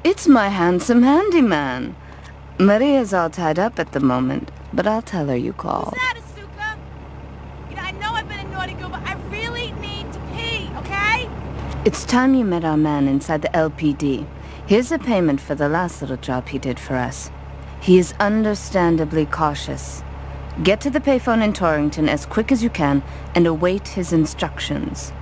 It's my handsome handyman. Maria's all tied up at the moment, but I'll tell her you called. Who's that, Asuka? You know, I know I've been a naughty girl, but I really need to pee, okay? It's time you met our man inside the LPD. Here's a payment for the last little job he did for us. He is understandably cautious. Get to the payphone in Torrington as quick as you can and await his instructions.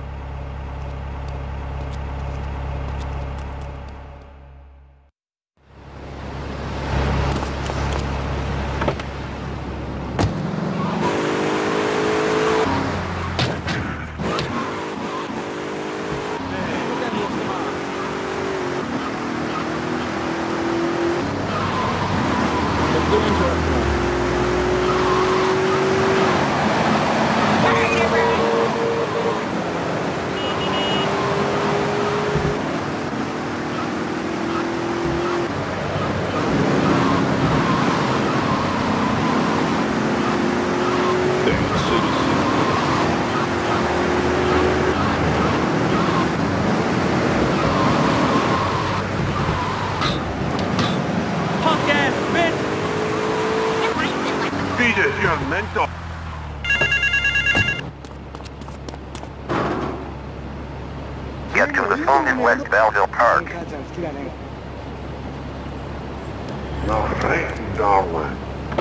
Young mentor. Get to the phone in West Belleville Park. No, thank darling.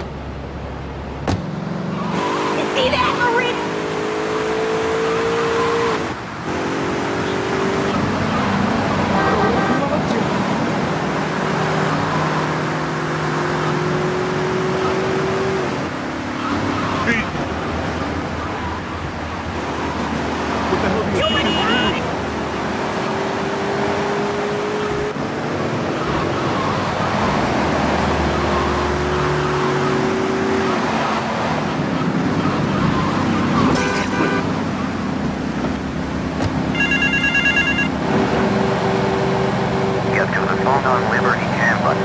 You see that, Marie? On Liberty campus.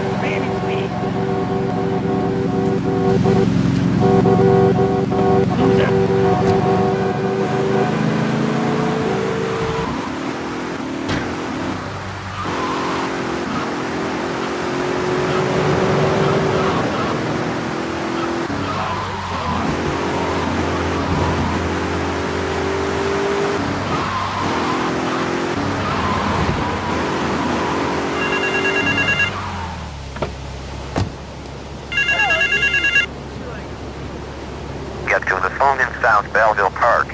Get to the phone in South Belleville Park.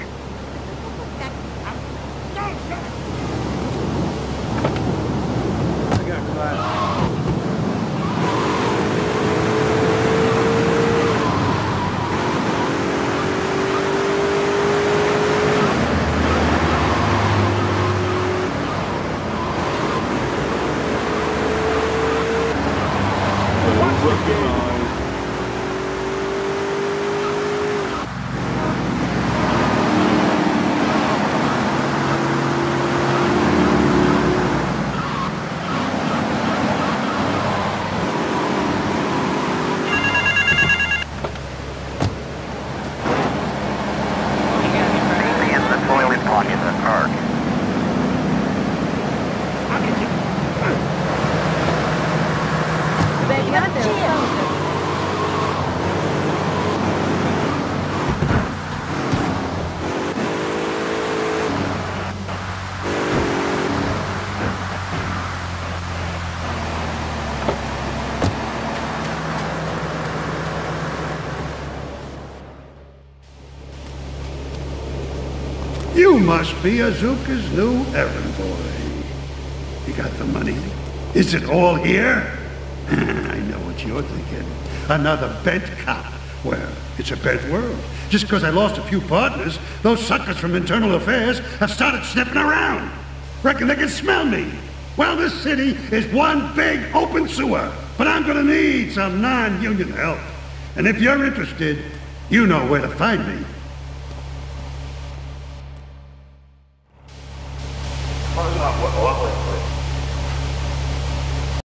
You must be Azuka's new errand boy. You got the money? Is it all here? I know what you're thinking. Another bent cop. Well, it's a bent world. Just because I lost a few partners, those suckers from Internal Affairs have started sniffing around. Reckon they can smell me. Well, this city is one big open sewer. But I'm gonna need some non-union help. And if you're interested, you know where to find me.